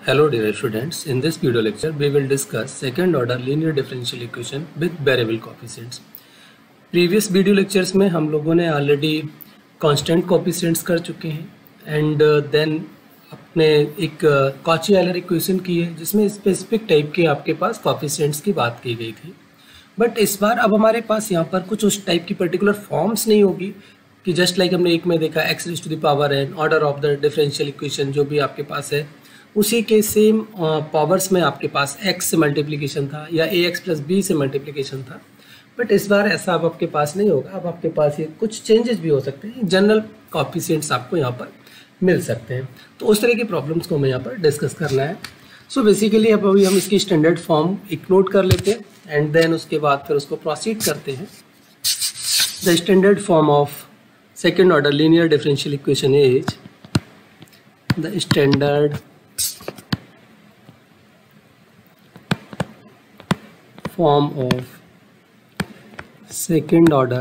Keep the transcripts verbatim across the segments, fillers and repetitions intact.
Hello dear students, in this video lecture we will discuss second order linear differential equation with variable coefficients. Previous video lectures में हम लोगों ने already constant coefficients कर चुके हैं and uh, then अपने एक कॉची एलर इक्वेशन की है जिसमें स्पेसिफिक टाइप के आपके पास कोएफिशिएंट्स की बात की गई थी। बट इस बार अब हमारे पास यहाँ पर कुछ उस टाइप की पर्टिकुलर फॉर्म्स नहीं होगी कि जस्ट लाइक हमने एक में देखा x raise to the power n order of the differential equation जो भी आपके पास है उसी के सेम पावर्स में आपके पास x से मल्टीप्लिकेशन था या ए एक्स प्लस बी से मल्टीप्लिकेशन था। बट इस बार ऐसा अब आपके पास नहीं होगा। अब आपके पास ये कुछ चेंजेस भी हो सकते हैं, जनरल कोएफिशिएंट्स आपको यहाँ पर मिल सकते हैं। तो उस तरह की प्रॉब्लम्स को हमें यहाँ पर डिस्कस करना है। सो so बेसिकली अब अभी हम इसकी स्टैंडर्ड फॉर्म एक नोट कर लेते हैं एंड देन उसके बाद फिर उसको प्रोसीड करते हैं। The standard form of second order linear differential equation is the standard form of second order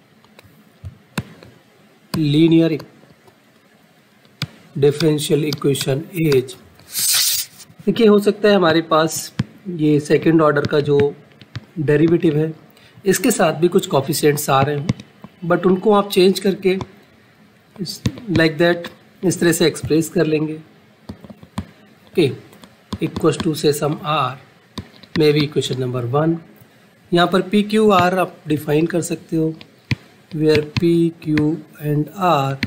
linear differential equation is, देखिए हो सकता है हमारे पास ये सेकेंड ऑर्डर का जो डेरिवेटिव है इसके साथ भी कुछ कोएफिशिएंट्स आ रहे हैं बट उनको आप चेंज करके लाइक दैट इस तरह से एक्सप्रेस कर लेंगे। Okay, equals to say some r may be equation number one. यहाँ पर पी क्यू आर आप डिफाइन कर सकते हो where p q and r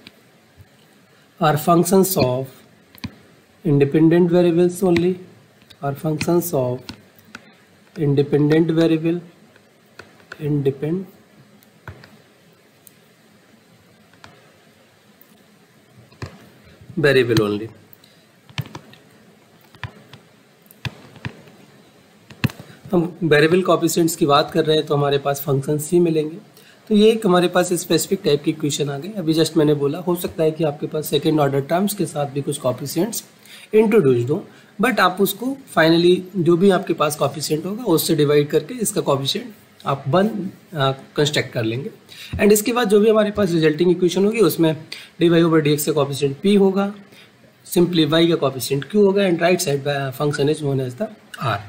are functions of independent variables only, are functions of independent variable independent variable only. हम variable coefficients की बात कर रहे हैं तो हमारे पास फंक्शन सी मिलेंगे। तो ये एक हमारे पास स्पेसिफिक टाइप की इक्वेशन आ गई। अभी जस्ट मैंने बोला हो सकता है कि आपके पास सेकेंड ऑर्डर टर्म्स के साथ भी कुछ कोएफिशिएंट्स इंट्रोड्यूस्ड हो बट आप उसको फाइनली जो भी आपके पास कोएफिशिएंट होगा उससे डिवाइड करके इसका कोएफिशिएंट आप वन कंस्ट्रक्ट कर लेंगे एंड इसके बाद जो भी हमारे पास रिजल्टिंग इक्वेशन होगी उसमें d y over d x का कोएफिशिएंट पी होगा, सिंपली वाई का कोएफिशिएंट क्यू होगा and right side function is known as the r.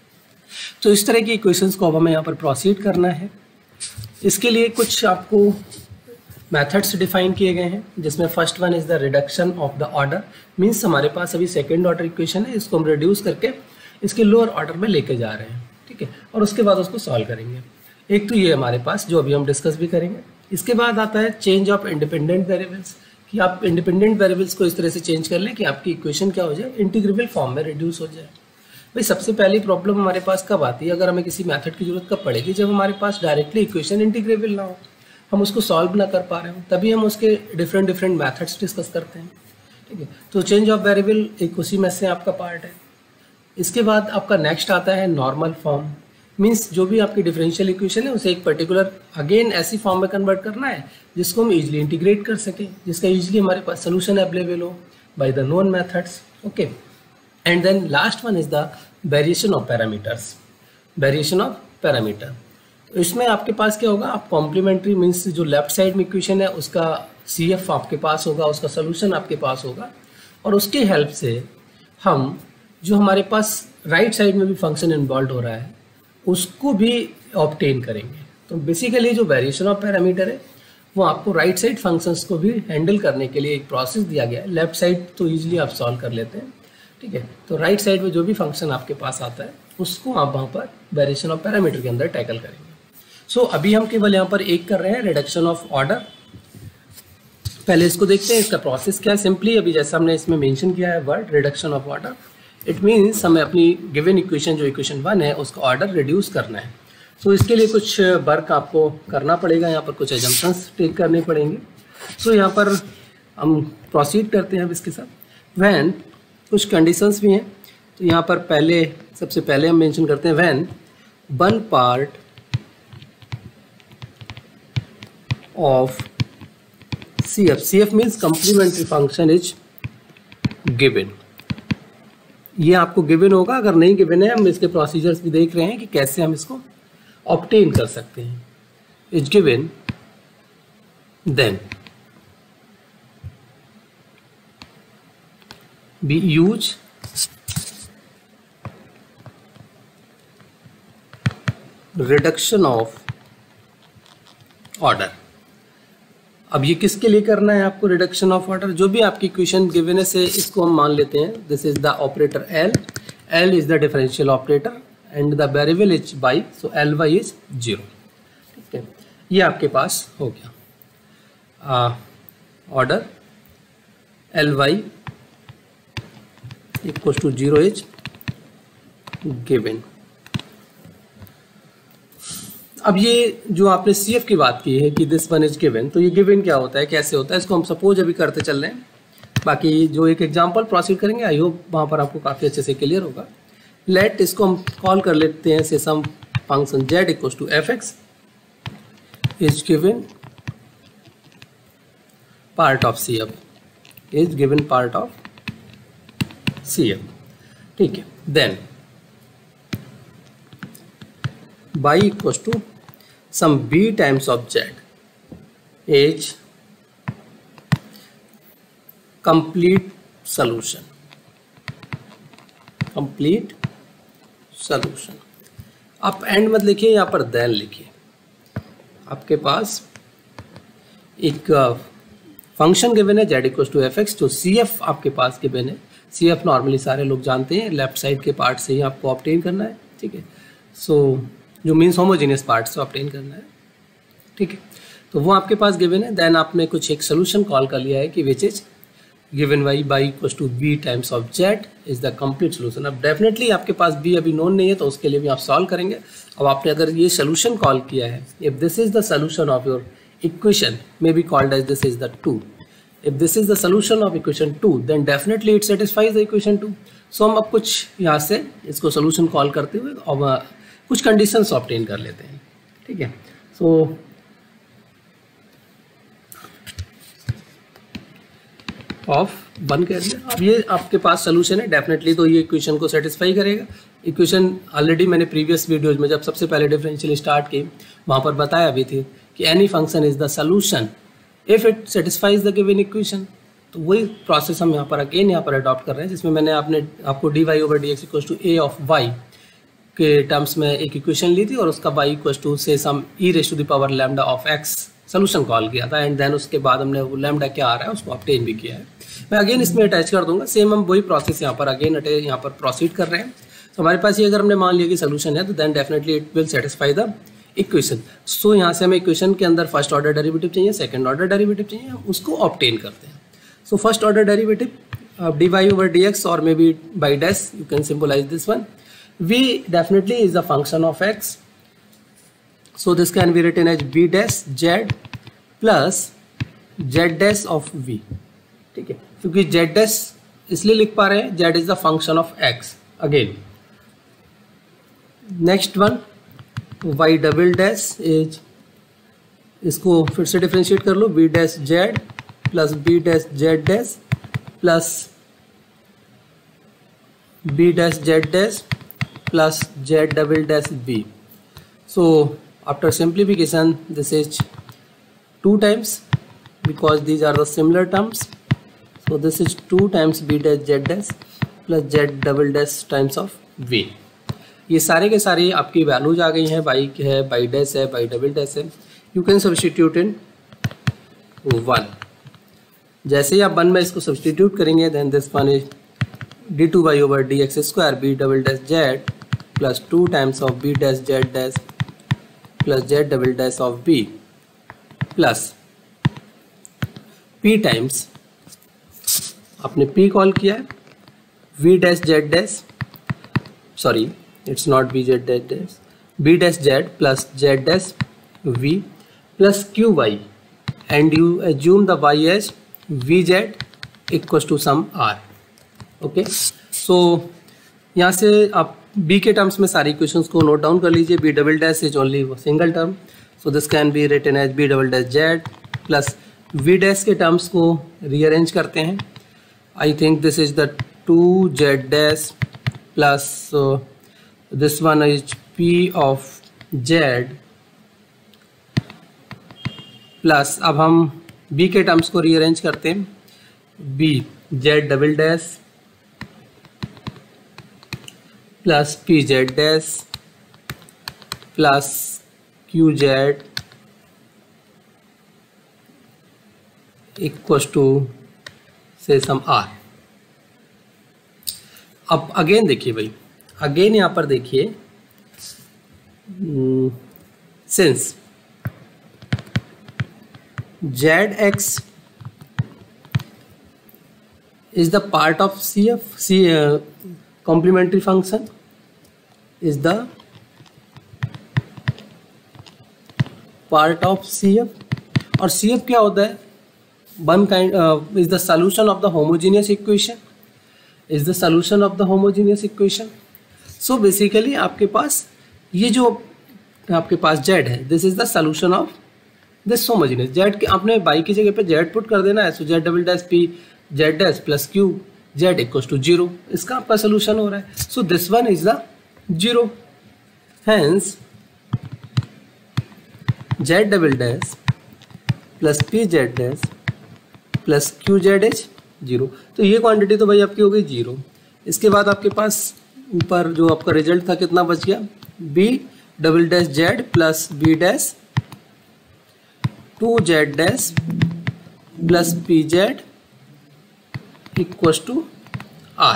तो इस तरह की इक्वेशंस को अब हमें यहाँ पर प्रोसीड करना है। इसके लिए कुछ आपको मेथड्स डिफाइन किए गए हैं जिसमें first one is the reduction of the order. Means हमारे पास अभी सेकेंड ऑर्डर इक्वेशन है, इसको हम रिड्यूस करके इसके लोअर ऑर्डर में लेके जा रहे हैं, ठीक है, और उसके बाद उसको सॉल्व करेंगे। एक तो ये हमारे पास जो अभी हम डिस्कस भी करेंगे। इसके बाद आता है चेंज ऑफ इंडिपेंडेंट वेरिएबल्स, कि आप इंडिपेंडेंट वेरिएबल्स को इस तरह से चेंज कर लें कि आपकी इक्वेशन क्या हो जाए, इंटीग्रेबल फॉर्म में रिड्यूस हो जाए। भाई सबसे पहली प्रॉब्लम हमारे पास कब आती है, अगर हमें किसी मेथड की जरूरत कब पड़ेगी, जब हमारे पास डायरेक्टली इक्वेशन इंटीग्रेबल ना हो, हम उसको सॉल्व ना कर पा रहे हो, तभी हम उसके डिफरेंट डिफरेंट मेथड्स डिस्कस करते हैं, ठीक है। तो चेंज ऑफ वेरिएबल एक उसी में से आपका पार्ट है। इसके बाद आपका नेक्स्ट आता है नॉर्मल फॉर्म। मीन्स जो भी आपकी डिफरेंशियल इक्वेशन है उसे एक पर्टिकुलर अगेन ऐसी फॉर्म में कन्वर्ट करना है जिसको हम ईजिली इंटीग्रेट कर सकें, जिसका ईजिली हमारे पास सोल्यूशन अवेलेबल हो by the known methods. Okay, and then last one is the variation of parameters, variation of parameter. तो इसमें आपके पास क्या होगा, आप कॉम्प्लीमेंट्री मीन्स जो लेफ्ट साइड में इक्वेशन है उसका सी एफ आपके पास होगा, उसका सोल्यूशन आपके पास होगा और उसके हेल्प से हम जो हमारे पास राइट साइड में भी फंक्शन इन्वॉल्व हो रहा है उसको भी ऑब्टेन करेंगे। तो बेसिकली जो वेरिएशन ऑफ पैरामीटर है वो आपको राइट साइड फंक्शंस को भी हैंडल करने के लिए एक प्रोसेस दिया गया है। लेफ्ट साइड तो ईजिली आप सॉल्व कर लेते हैं, ठीक है। तो राइट साइड में जो भी फंक्शन आपके पास आता है उसको आप वहाँ पर वेरिएशन ऑफ पैरामीटर के अंदर टैकल करेंगे। सो so, अभी हम केवल यहाँ पर एक कर रहे हैं, रिडक्शन ऑफ ऑर्डर। पहले इसको देखते हैं इसका प्रोसेस क्या है। सिंपली अभी जैसा हमने इसमें मेंशन किया है word reduction of order, it means हमें अपनी गिवन इक्वेशन जो इक्वेशन वन है उसका ऑर्डर रिड्यूस करना है। सो so, इसके लिए कुछ वर्क आपको करना पड़ेगा, यहाँ पर कुछ एजम्पशंस टेक करने पड़ेंगे। सो so, यहाँ पर हम प्रोसीड करते हैं अब इसके साथ। व्हेन कुछ कंडीशंस भी हैं, तो यहाँ पर पहले सबसे पहले हम मेंशन करते हैं when one part of c f, c f means complementary function is given. ये आपको गिवन होगा, अगर नहीं गिवन है हम इसके प्रोसीजर्स भी देख रहे हैं कि कैसे हम इसको ऑब्टेन कर सकते हैं। Is given then we use reduction of order. अब ये किसके लिए करना है आपको रिडक्शन ऑफ ऑर्डर? जो भी आपकी इक्वेशन गिवन है से इसको हम मान लेते हैं this is the operator l, l is the differential operator and the variable is y, so l y is zero. ठीक है, ये आपके पास हो गया order l y equal to zero is given. अब ये जो आपने सी एफ की बात की है कि दिस वन इज गिवन, तो ये गिवन क्या होता है, कैसे होता है, इसको हम सपोज अभी करते चल रहे हैं। बाकी जो एक एग्जांपल प्रोसीड करेंगे आई होप वहाँ पर आपको काफ़ी अच्छे से क्लियर होगा। लेट इसको हम कॉल कर लेते हैं say some function z equal to f x is given part of c f, is given part of c f. ठीक है, then y equals to some b times of z is complete solution, complete solution। आप and मत लिखिए, यहाँ पर then लिखिए। आपके पास एक फंक्शन गिवन है z equal to f x, जो सी एफ आपके पास गिवन है। सी एफ नॉर्मली सारे लोग जानते हैं, लेफ्ट साइड के पार्ट से ही आपको ऑब्टेन करना है। ठीक है, सो so, जो मीन्स होमोजीनियस पार्ट से ऑब्टेन करना है। ठीक है, तो वो आपके पास गिवन है। देन आपने कुछ एक सोल्यूशन कॉल कर लिया है कि which is given y by equal to b times of z is the complete solution. अब डेफिनेटली आपके पास बी अभी नोन नहीं है, तो उसके लिए भी आप सॉल्व करेंगे। अब आपने अगर ये सोल्यूशन कॉल किया है, if this is the solution of your equation may be called as this is the two, if this is the solution of equation two then definitely it satisfies the equation two. So हम अब कुछ यहाँ से इसको solution call करते हुए और कुछ कंडीशंस ऑब्टेन कर लेते हैं। ठीक है, सो ऑफ वन कर दिया। अब ये आपके पास सोल्यूशन है डेफिनेटली, तो ये इक्वेशन को सेटिस्फाई करेगा। इक्वेशन ऑलरेडी मैंने प्रीवियस वीडियोज में जब सबसे पहले डिफरेंशियल स्टार्ट की वहाँ पर बताया भी थी कि any function is the solution if it satisfies the given equation. तो वही प्रोसेस हम यहाँ पर अगेन यहाँ पर अडॉप्ट कर रहे हैं, जिसमें मैंने आपने आपको d y over d x equal to a of y के टर्म्स में एक इक्वेशन ली थी और उसका y equal to say some e raise to the power lambda of x solution call किया था। एंड देन उसके बाद हमने वो लैम्डा क्या आ रहा है उसको ऑब्टेन भी किया है। मैं अगेन इसमें अटैच कर दूंगा, सेम हम वही प्रोसेस यहाँ पर अगेन अटे यहाँ पर प्रोसीड कर रहे हैं। तो हमारे पास ये अगर हमने मान लिया कि सोल्यूशन है तो then definitely it will satisfy the equation. So यहाँ से हमें इक्वेशन के अंदर फर्स्ट ऑर्डर डेरिवेटिव चाहिए, सेकेंड ऑर्डर डेरिवेटिव चाहिए, हम उसको ऑब्टेन करते हैं। So first order derivative d y over d x और may be by dash, you can symbolize this one. V definitely is a function of x, so this can be written as v dash z plus z dash of v। ठीक है, क्योंकि z dash इसलिए लिख पा रहे हैं z is the function of x। Again next one y double dash is, इसको फिर से डिफ्रेंशिएट कर लो, v dash z plus b dash z dash plus b dash z dash plus z double dash b. So after simplification this is two times because these are the similar terms. So this is two times b dash z dash plus z double dash times of v. ये सारे के सारे आपकी values आ गई हैं, y है, y dash है, y double dash है। You can substitute in one. जैसे ही आप वन में इसको सब्सटीट्यूट करेंगे then this one is d two y over dx square b double dash z plus to times of b dash z dash plus z double dash of b plus p times, आपने p call किया है, v dash z dash, sorry it's not b z dash dash, b dash z plus z dash v plus qy and you assume the y as vz equals to some r। Okay, so यहाँ से आप b के terms में सारी equations को note down कर लीजिए। b double dash is only single term, so this can be written as b double dash z plus v dash के टर्म्स को रीअरेंज करते हैं। I think this is the two z dash plus this one is p of z plus, अब हम b के terms को rearrange करते हैं, b z double dash plus p z dash plus q z equals to say some are. अब again देखिए भाई, again यहाँ पर देखिए, since z x is the part of C F, C uh, complementary function is the part of C F, और C F क्या होता है? One kind uh, is the solution of the homogeneous equation, is the solution of the homogeneous equation. So basically आपके पास ये जो आपके पास Z है, this is the solution of this homogeneous Z के आपने y की जगह पे Z पुट कर देना है, so Z double dash P z dash plus q z equals to zero, इसका आपका सोल्यूशन हो रहा है। So this one is the zero, hence z double dash plus p z dash plus q z is zero. तो ये quantity तो भाई आपकी हो गई जीरो। इसके बाद आपके पास ऊपर जो आपका रिजल्ट था कितना बच गया, b double dash z plus b dash two z dash plus p z equals to r.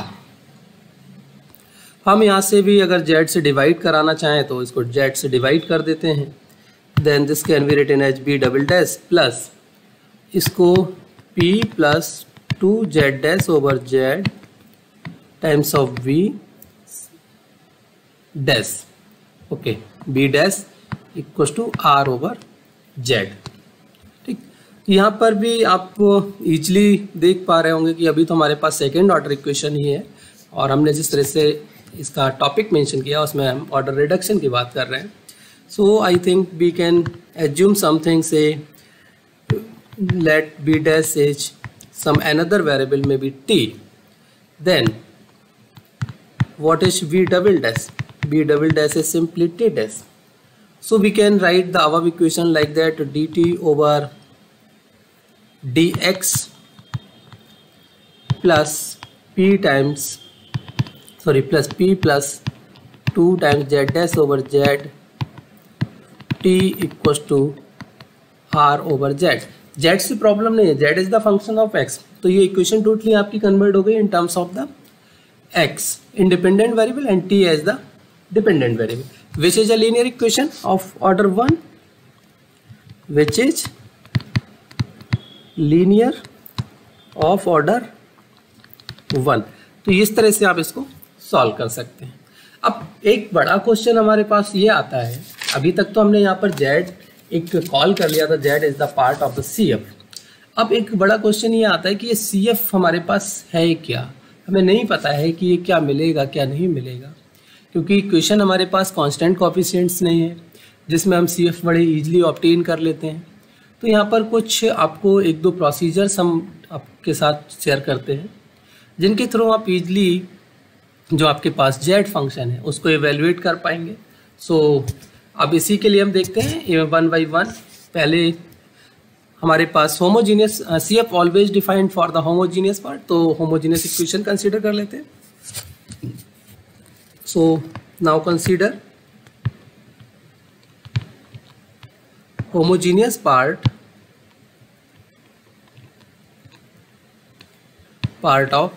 हम यहाँ से भी अगर z से डिवाइड कराना चाहें तो इसको z से डिवाइड कर देते हैं, then this can be written as b double dash plus इसको p plus two z dash over z times of v dash, okay, b dash equals to r over z। यहाँ पर भी आप easily देख पा रहे होंगे कि अभी तो हमारे पास सेकेंड ऑर्डर इक्वेशन ही है, और हमने जिस तरह से इसका टॉपिक मेंशन किया उसमें हम ऑर्डर रिडक्शन की बात कर रहे हैं। So I think we can assume something say let b dash is some another variable may be t, then what is v double dash, b double dash is simply t dash. So we can write the above equation like that, d t over dx plus p times sorry plus p plus to times z dash over z t equals to r over z। z से problem नहीं है, z is the function of x, तो ये इक्वेशन totally आपकी convert हो गई in terms of the x independent variable and t as the dependent variable, which is a linear equation of order one, which is linear of order one. तो इस तरह से आप इसको सॉल्व कर सकते हैं। अब एक बड़ा क्वेश्चन हमारे पास ये आता है, अभी तक तो हमने यहाँ पर z एक कॉल कर लिया था, z is the part of the C f. अब एक बड़ा क्वेश्चन ये आता है कि ये सी एफ हमारे पास है क्या, हमें नहीं पता है कि ये क्या मिलेगा क्या नहीं मिलेगा, क्योंकि इक्वेशन हमारे पास कांस्टेंट कोएफिशिएंट्स नहीं है जिसमें हम सी एफ बड़े ईजिली ऑब्टेन कर लेते हैं। तो यहाँ पर कुछ आपको एक दो प्रोसीजर्स हम आपके साथ शेयर करते हैं जिनके थ्रू आप इजली जो आपके पास जेड फंक्शन है उसको इवेल्युएट कर पाएंगे। सो so, अब इसी के लिए हम देखते हैं वन बाई वन। पहले हमारे पास homogeneous c f always defined for the homogeneous part, तो होमोजीनियस इक्वेशन कंसीडर कर लेते हैं। So now consider homogeneous part part of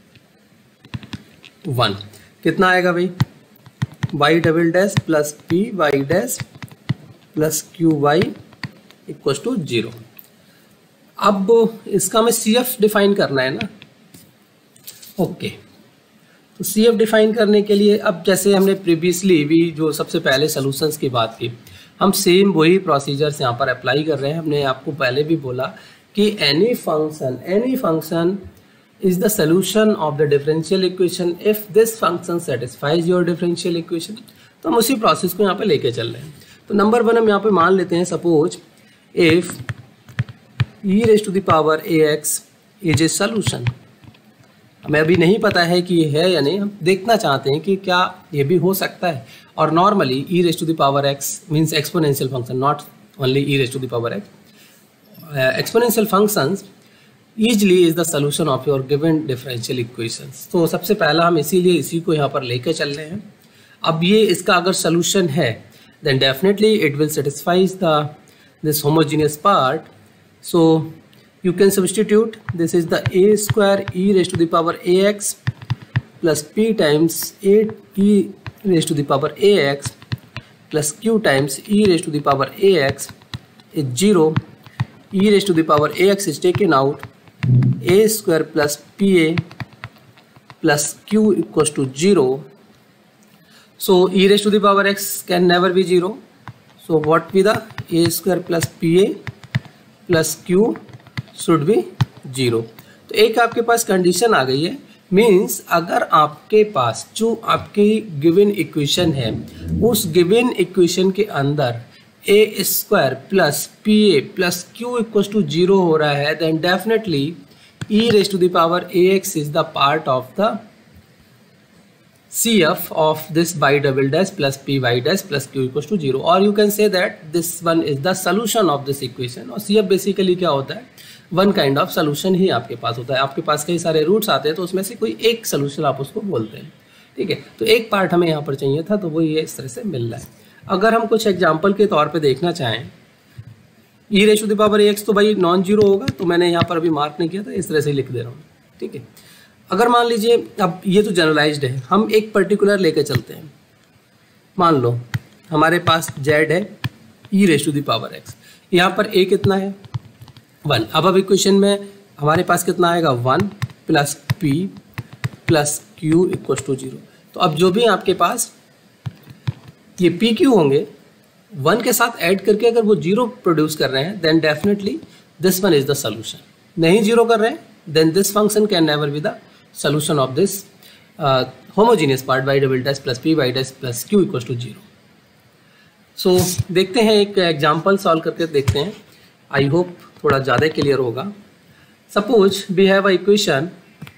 one कितना आएगा भाई, y double dash plus p y dash plus q y equals to zero. अब इसका हमें सी एफ डिफाइन करना है ना, ओके। तो सी एफ डिफाइन करने के लिए अब जैसे हमने प्रीवियसली भी जो सबसे पहले सॉल्यूशंस की बात की, हम सेम वही प्रोसीजर्स यहाँ पर अप्लाई कर रहे हैं। हमने आपको पहले भी बोला कि any function any function is the solution of the differential equation if this function satisfies your differential equation. तो हम उसी प्रोसेस को यहाँ पे लेके चल रहे हैं। तो नंबर वन हम यहाँ पे मान लेते हैं, suppose if e raise to the power a x is a solution. हमें अभी नहीं पता है कि ये है या नहीं, हम देखना चाहते हैं कि क्या ये भी हो सकता है। और normally e raise to the power x means exponential function, not only e raise to the power x, exponential functions easily is the solution of your given differential equations. तो सबसे पहला हम इसीलिए इसी को यहाँ पर लेके चल रहे हैं। अब ये इसका अगर सोल्यूशन है, then definitely it will satisfies the this homogeneous part. So you can substitute, this is the a square e raised to the power ax plus p times a e raised to the power ax plus q times e raised to the power ax is zero. E raised to the power ax is taken out, a square plus pa plus q equals to zero. So e raised to the power x can never be zero. So what be the a square plus pa plus q should be zero. तो एक आपके पास condition आ गई है, means अगर आपके पास जो आपकी given equation है उस गिवन इक्वेशन के अंदर a square plus p a plus q equals to zero हो रहा है, then definitely e raise to the power a x is the part of the C F of this y double dash plus p y dash plus q equals to zero, or you can say that this one is the solution of this equation. और C F basically क्या होता है, one kind of solution ही आपके पास होता है. आपके पास कई सारे रूट्स आते हैं तो उसमें से कोई एक सोल्यूशन आप उसको बोलते हैं. ठीक है, तो एक पार्ट हमें यहाँ पर चाहिए था, तो वो ये इस तरह से मिल रहा है. अगर हम कुछ एग्जाम्पल के तौर पर देखना चाहें, e raise to the power x तो भाई नॉन जीरो होगा, तो मैंने यहाँ पर अभी मार्क नहीं किया था, इस तरह से लिख दे रहा हूँ. ठीक है, अगर मान लीजिए अब ये तो जनरलाइज्ड है, हम एक पर्टिकुलर लेके चलते हैं. मान लो हमारे पास z है e raise to the power x, यहाँ पर a कितना है वन. अब अब इक्वेशन में हमारे पास कितना आएगा, one plus p plus q equals to zero. तो अब जो भी आपके पास ये p q होंगे वन के साथ ऐड करके अगर वो जीरो प्रोड्यूस कर रहे हैं, then definitely this one is the solution. नहीं जीरो कर रहे हैं, then this function can never be the solution of this uh, homogeneous part y double dash plus p y dash plus q equals to zero. So देखते हैं, एक example solve करके देखते हैं. आई होप थोड़ा ज़्यादा क्लियर होगा. Suppose we have a equation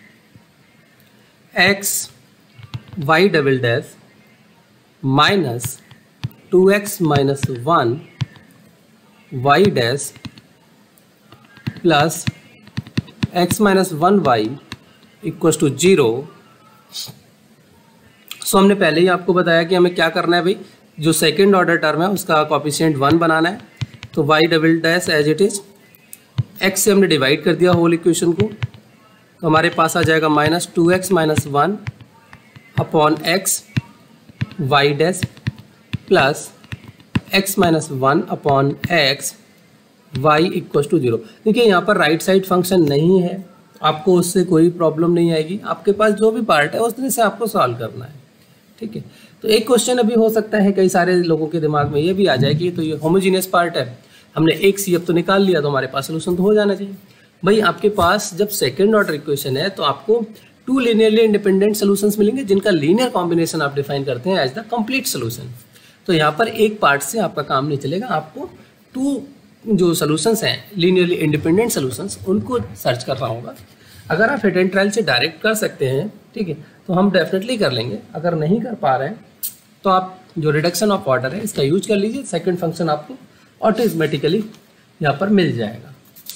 x y double dash minus two x minus one y dash plus x minus one y equals to zero. So हमने पहले ही आपको बताया कि हमें क्या करना है भाई, जो सेकंड ऑर्डर टर्म है उसका कोएफिशिएंट वन बनाना है. तो y double dash as it is x से हमने डिवाइड कर दिया होल इक्वेशन को, तो हमारे पास आ जाएगा minus two x minus one upon x y dash plus x minus one upon x y equals to zero. देखिए यहाँ पर राइट साइड फंक्शन नहीं है, आपको उससे कोई प्रॉब्लम नहीं आएगी. आपके पास जो भी पार्ट है उस तरह से आपको सॉल्व करना है. ठीक है, तो एक क्वेश्चन अभी हो सकता है कई सारे लोगों के दिमाग में ये भी आ जाए कि तो ये होमोजीनियस पार्ट है, हमने एक सी एफ तो निकाल लिया तो हमारे पास सोल्यूशन तो हो जाना चाहिए. भाई आपके पास जब सेकेंड ऑर्डर इक्वेशन है तो आपको टू लीनियरली इंडिपेंडेंट सोल्यूशंस मिलेंगे जिनका लीनियर कॉम्बिनेशन आप डिफाइन करते हैं एज द कंप्लीट सोल्यूशन. तो यहाँ पर एक पार्ट से आपका काम नहीं चलेगा, आपको टू जो सोल्यूशंस हैं लीनियरली इंडिपेंडेंट सोल्यूशंस उनको सर्च करना होगा. अगर आप हिट एंड ट्रायल से डायरेक्ट कर सकते हैं, ठीक है, तो हम डेफिनेटली कर लेंगे. अगर नहीं कर पा रहे हैं तो आप जो रिडक्शन ऑफ ऑर्डर है इसका यूज कर लीजिए, सेकंड फंक्शन आपको ऑटोमेटिकली यहाँ पर मिल जाएगा.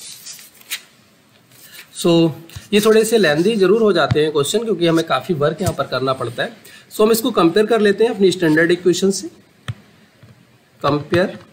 सो so, ये थोड़े से लेंदी जरूर हो जाते हैं क्वेश्चन, क्योंकि हमें काफ़ी वर्क यहाँ पर करना पड़ता है. सो so, हम इसको कंपेयर कर लेते हैं अपनी स्टैंडर्ड इक्वेशन से. Compare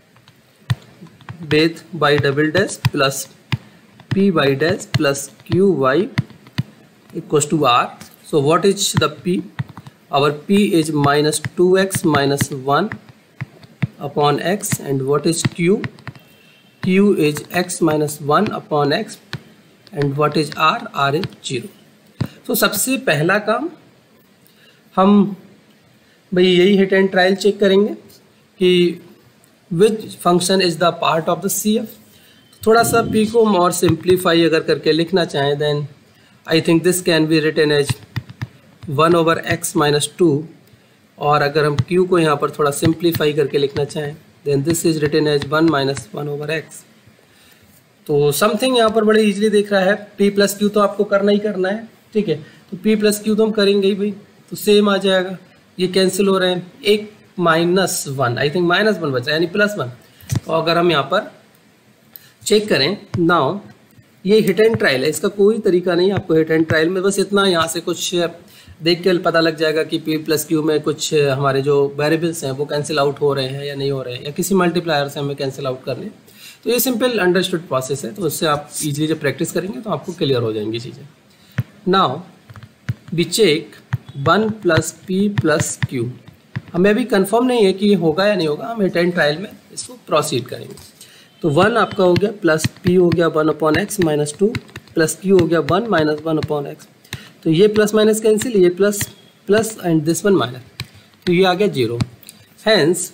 with y double dash plus p y dash plus q y equals to r. So what is the p? our p is minus two x minus one upon x, and what is q? q is x minus one upon x, and what is r? r is zero. तो सबसे पहला काम हम भाई यही hit and trial check करेंगे कि which function is the part of the C F. थोड़ा सा p को और सिंप्लीफाई अगर करके लिखना चाहें, then I think this can be written as one over x minus two. और अगर हम q को यहाँ पर थोड़ा सिंप्लीफाई करके लिखना चाहें, then this is written as one minus one over x. तो समथिंग यहाँ पर बड़े इजीली दिख रहा है. p प्लस क्यू तो आपको करना ही करना है. ठीक है, तो p प्लस क्यू तो हम करेंगे ही भाई, तो सेम आ जाएगा. ये कैंसिल हो रहे हैं, एक minus one, I think minus one बचा यानी प्लस वन. तो अगर हम यहाँ पर चेक करें, नाउ ये हिट एंड ट्रायल है, इसका कोई तरीका नहीं आपको हिट एंड ट्रायल में बस इतना यहाँ से कुछ देख के पता लग जाएगा कि पी प्लस क्यू में कुछ हमारे जो वेरिएबल्स हैं वो कैंसिल आउट हो रहे हैं या नहीं हो रहे हैं, या किसी मल्टीप्लायर से हमें कैंसिल आउट करने। तो ये सिंपल अंडरस्टूड प्रोसेस है, तो उससे आप इजीली जब प्रैक्टिस करेंगे तो आपको क्लियर हो जाएंगी चीज़ें। Now we check one plus p plus q. हमें अभी कंफर्म नहीं है कि ये होगा या नहीं होगा, हम हिट एंड ट्रायल में इसको प्रोसीड करेंगे। तो वन आपका हो गया प्लस पी हो गया one upon x minus two, plus q हो गया one minus one upon x. तो ये प्लस माइनस कैंसिल, ये plus plus and this one minus, तो ये आ गया zero. Hence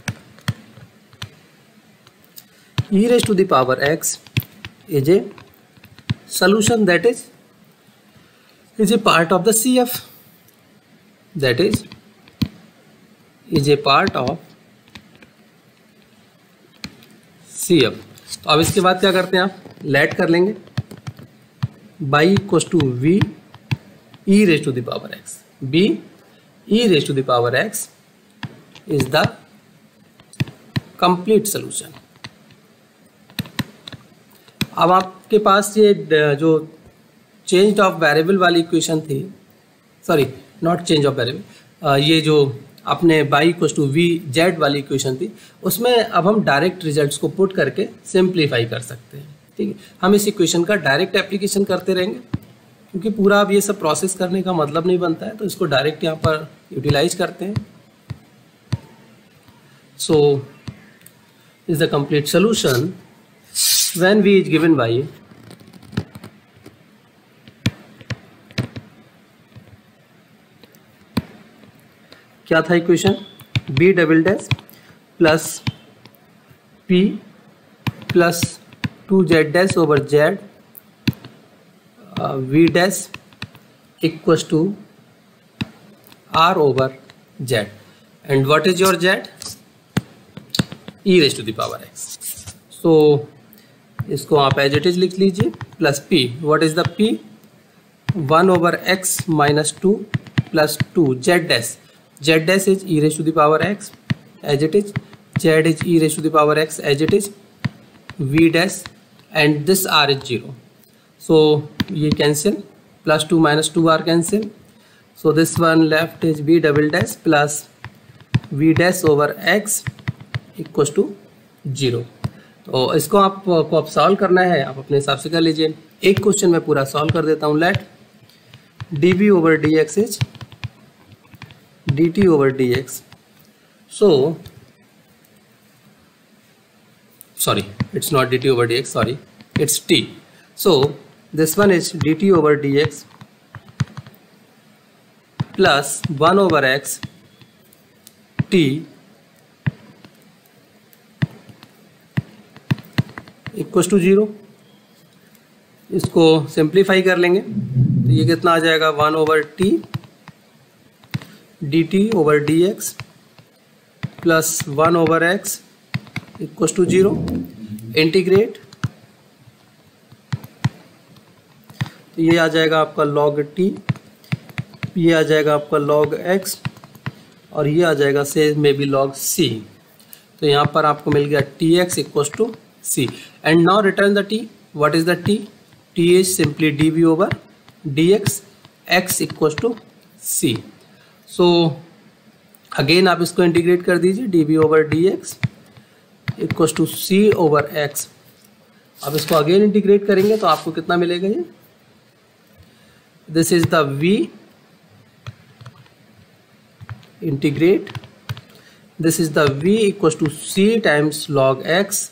e raised to the power x is a solution that is is a part of the C F, that is is a part of C F। तो अब इसके बाद क्या करते हैं, आप लेट कर लेंगे y equals to v e raise to the power x, be e raise to the power x is the complete solution. अब आपके पास ये जो चेंज ऑफ वेरिएबल वाली इक्वेशन थी, sorry not change of variable, ये जो अपने y equals to v z वाली इक्वेशन थी, उसमें अब हम डायरेक्ट रिजल्ट्स को पुट करके सिंप्लीफाई कर सकते हैं। ठीक है, हम इस इक्वेशन का डायरेक्ट एप्लीकेशन करते रहेंगे, क्योंकि पूरा अब ये सब प्रोसेस करने का मतलब नहीं बनता है, तो इसको डायरेक्ट यहाँ पर यूटिलाइज करते हैं। So is the complete solution when v is given by क्या था equation, b double dash plus p plus two z dash over z v dash equals to r over z, and what is your z, e raise to the power x। So इसको आप as it is लिख लीजिए, plus p, what is the p, one over x minus two plus two z dash, Z dash is e raise to the power x as it is, z is e raise to the power x as it is, v dash and this r is zero. So ये cancel, plus two minus two r cancel, so this one left is v double dash plus v dash over x equals to zero. तो इसको आप को आप solve करना है, आप अपने हिसाब से कर लीजिए। एक क्वेश्चन में पूरा सॉल्व कर देता हूँ। Let d v over d x is d t over d x, so sorry it's not d t over d x, sorry it's t. So this one is d t over d x plus one over x t equals to zero. इसको simplify कर लेंगे तो ये कितना आ जाएगा, one over t d t over d x plus one over x equals to zero. Integrate तो ये आ जाएगा आपका लॉग टी, ये आ जाएगा आपका लॉग एक्स, और ये आ जाएगा से मे बी लॉग सी। तो यहाँ पर आपको मिल गया t x equals to C, and now return the t. What is the t? T is simply dv over dx, x equals to c. So again आप इसको इंटीग्रेट कर दीजिए, dv over dx equals to c over x। अब इसको again integrate करेंगे तो आपको कितना मिलेगा, ये this is the v integrate, this is the v equals to c times log x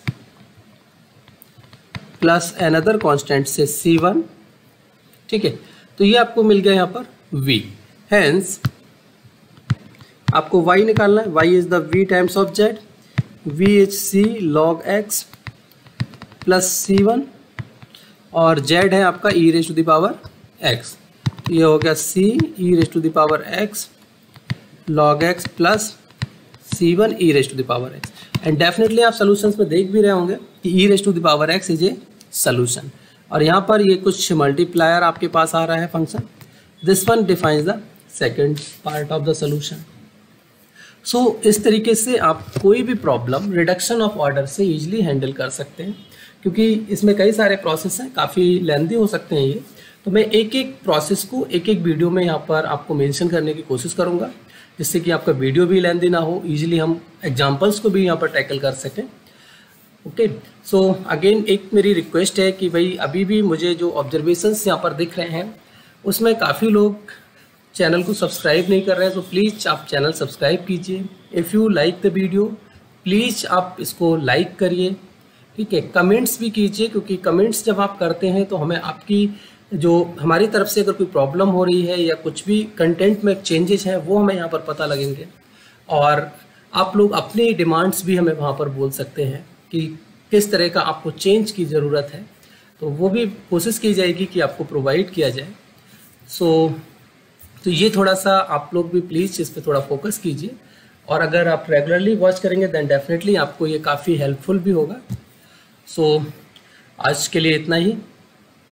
plus another constant से सी वन। ठीक है, तो ये आपको मिल गया यहाँ पर v। हैंस आपको y निकालना है, y is the v times of z, v is c log x plus C one, और z है आपका e raise to the power x। ये हो गया c e raise to the power x log x plus C one e raise to the power x। And definitely आप solutions में देख भी रहे होंगे कि e raise to the power x is a solution, और यहाँ पर ये कुछ मल्टीप्लायर आपके पास आ रहा है function. This one defines the second part of the solution. So इस तरीके से आप कोई भी प्रॉब्लम रिडक्शन ऑफ ऑर्डर से इजीली हैंडल कर सकते हैं, क्योंकि इसमें कई सारे प्रोसेस हैं, काफ़ी लेंथी हो सकते हैं ये, तो मैं एक एक प्रोसेस को एक एक वीडियो में यहाँ पर आपको मेंशन करने की कोशिश करूँगा, जिससे कि आपका वीडियो भी लेंथी ना हो, इजीली हम एग्जांपल्स को भी यहाँ पर टैकल कर सकें। ओके, सो अगेन एक मेरी रिक्वेस्ट है कि भाई अभी भी मुझे जो ऑब्जर्वेशंस यहाँ पर दिख रहे हैं उसमें काफ़ी लोग चैनल को सब्सक्राइब नहीं कर रहे हैं, तो प्लीज़ आप चैनल सब्सक्राइब कीजिए। If you like the video please आप इसको लाइक करिए, ठीक है। कमेंट्स भी कीजिए, क्योंकि कमेंट्स जब आप करते हैं तो हमें आपकी जो हमारी तरफ से अगर कोई प्रॉब्लम हो रही है या कुछ भी कंटेंट में चेंजेस हैं वो हमें यहाँ पर पता लगेंगे, और आप लोग अपनी डिमांड्स भी हमें वहाँ पर बोल सकते हैं कि किस तरह का आपको चेंज की ज़रूरत है, तो वो भी कोशिश की जाएगी कि आपको प्रोवाइड किया जाए। सो so, तो ये थोड़ा सा आप लोग भी प्लीज़ इस पर थोड़ा फोकस कीजिए, और अगर आप रेगुलरली वॉच करेंगे दैन डेफिनेटली आपको ये काफ़ी हेल्पफुल भी होगा। सो so, आज के लिए इतना ही।